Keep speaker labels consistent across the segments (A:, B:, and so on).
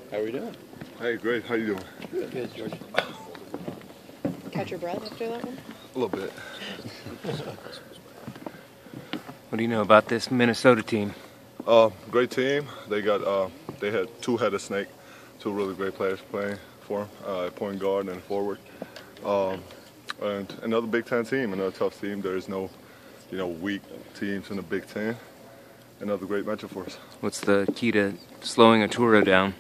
A: How are we doing?
B: Hey, great. How you doing?
A: Good. Good, George.
C: Catch your breath after that one?
B: A little bit.
D: What do you know about this Minnesota team?
B: Great team. They had two-headed snake, two really great players playing for them, point guard and forward. And another Big Ten team, another tough team. There is no, weak teams in the Big Ten. Another great matchup for us.
D: What's the key to slowing Aturo down?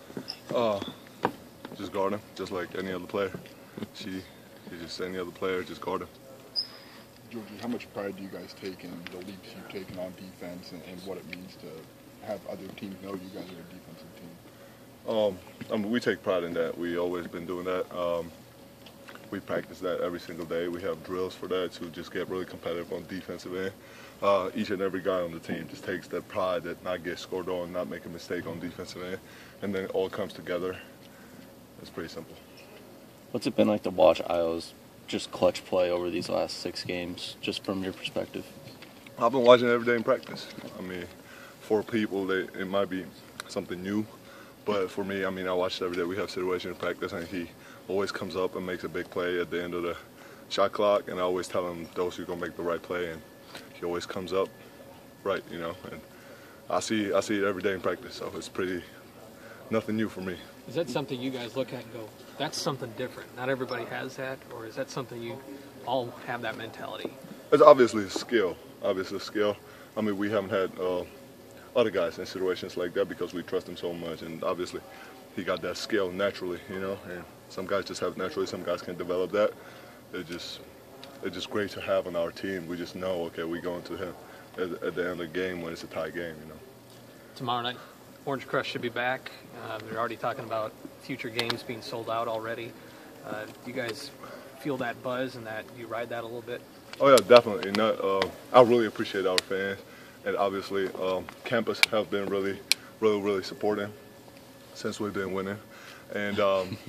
B: Just guard him, just like any other player. He's just any other player, just guard him.
E: Georgie, how much pride do you guys take in the leaps you've taken on defense and what it means to have other teams know you guys are a defensive team?
B: We take pride in that. We've always been doing that. We practice that every single day. We have drills for that to just get really competitive on defensive end. Each and every guy on the team just takes that pride that not get scored on, not make a mistake on defensive end, and then it all comes together. It's pretty simple.
A: What's it been like to watch Iowa's just clutch play over these last 6 games, just from your perspective?
B: I've been watching it every day in practice. I mean, for people, it might be something new, but for me, I watch it every day. We have situation in practice, and he always comes up and makes a big play at the end of the shot clock, and I always tell him those who are going to make the right play, and he always comes up right, and I see it every day in practice, so it's nothing new for me.
F: Is that something you guys look at and go, that's something different? Not everybody has that, or is that something you all have that mentality?
B: It's obviously a skill. We haven't had other guys in situations like that because we trust him so much, and obviously he got that skill naturally, and some guys just have it naturally, some guys can develop that. It's just great to have on our team. We just know, okay, we go into him at the end of the game when it's a tie game,
F: Tomorrow night, Orange Crush should be back. They're already talking about future games being sold out already. Do you guys feel that buzz and that you ride that a little bit?
B: Oh yeah, definitely. I really appreciate our fans, and obviously campus have been really supporting since we've been winning, and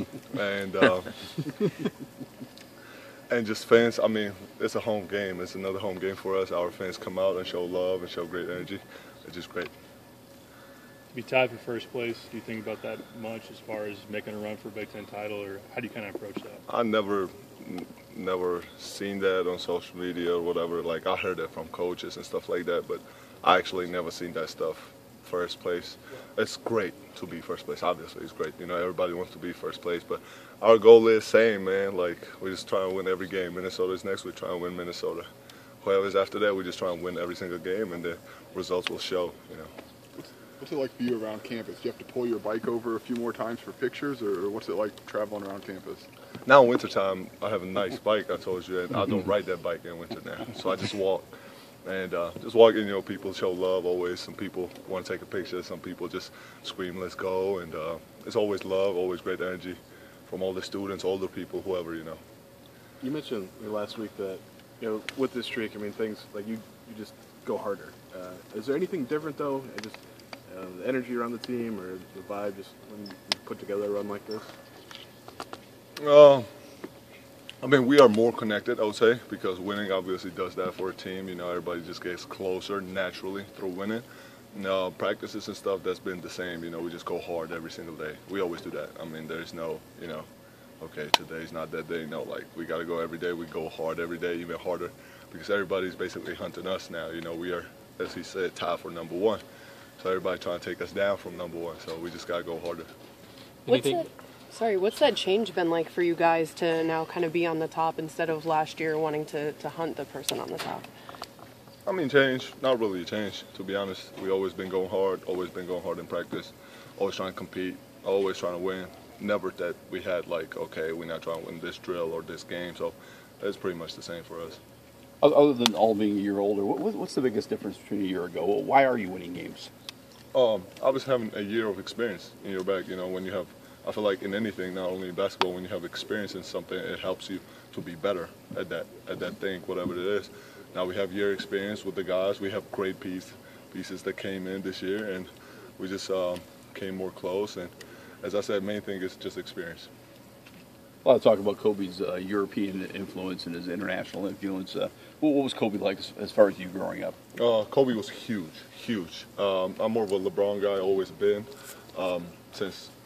B: and just fans. It's a home game. It's another home game for us. Our fans come out and show love and show great energy. It's just great.
G: To be tied for first place, do you think about that much as far as making a run for a Big Ten title, or how do you kind of approach that?
B: I never seen that on social media or whatever. Like, I heard that from coaches and stuff like that, but I actually never seen that stuff. First place, it's great to be first place. Obviously, it's great. Everybody wants to be first place, but our goal is same, man. Like, we just try and win every game. Minnesota's next, we try and win Minnesota. Whoever's after that, we just try and win every single game, and the results will show.
E: What's it like for you around campus? Do you have to pull your bike over a few more times for pictures, or what's it like traveling around campus?
B: Now in wintertime, I have a nice bike, I told you, and I don't ride that bike in winter now. So I just walk. And just walking, people show love always. Some people want to take a picture. Some people just scream, let's go. And it's always love, always great energy from all the students, older people, whoever,
H: You mentioned last week that, with this streak, things like you just go harder. Is there anything different, though? The energy around the team or the vibe just when you put together a run like this?
B: We are more connected, I would say, because winning obviously does that for a team. Everybody just gets closer naturally through winning. Practices and stuff, that's been the same. We just go hard every single day. We always do that. There's no, okay, today's not that day. No, we got to go every day. We go hard every day, even harder, because everybody's basically hunting us now. We are, as he said, tied for number 1. So everybody trying to take us down from number 1. So we just got to go harder.
C: What's that change been like for you guys to now kind of be on the top instead of last year wanting to hunt the person on the top?
B: Change, not really a change, to be honest. We always been going hard in practice, always trying to compete, always trying to win. Never that we had okay, we're not trying to win this drill or this game. So it's pretty much the same for us.
I: Other than all being a year older, what's the biggest difference between a year ago? Why are you winning games?
B: I was having a year of experience in your back. When you have, I feel like in anything, not only in basketball, when you have experience in something, it helps you to be better at that thing, whatever it is. Now we have year experience with the guys. We have great pieces that came in this year, and we just came more close. And as I said, main thing is just experience.
I: A lot of talk about Kobe's European influence and his international influence. What was Kobe like as far as you growing up?
B: Kobe was huge. I'm more of a LeBron guy, always been, since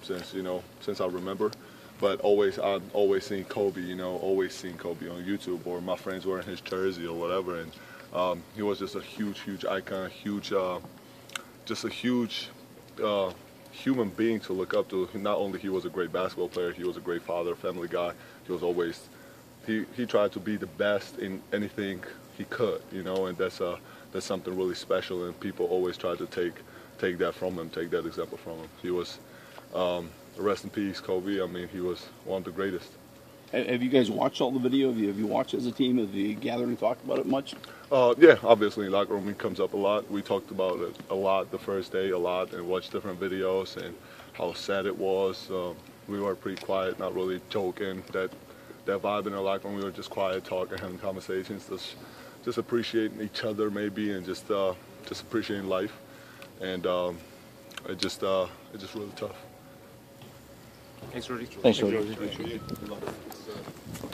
B: since I remember. But I've always seen Kobe, always seen Kobe on YouTube, or my friends wearing his jersey or whatever. And he was just a huge icon, just a huge human being to look up to. Not only he was a great basketball player, he was a great father, family guy. He was always, he tried to be the best in anything he could, and that's something really special. And people always try to take that from him, take that example from him. He was. Rest in peace, Kobe. I mean, he was one of the greatest.
I: Have you guys watched all the video? Have you watched as a team? Have you gathered and talked about it much?
B: Yeah, obviously, in locker room it comes up a lot. We talked about it a lot the first day, a lot, and watched different videos and how sad it was. We were pretty quiet, not really joking. That vibe in our locker room, we were just quiet, talking, having conversations, just appreciating each other maybe, and just appreciating life. And it just really tough.
D: Thanks, Rudy.
A: Thanks, George.
E: Appreciate it. Good luck.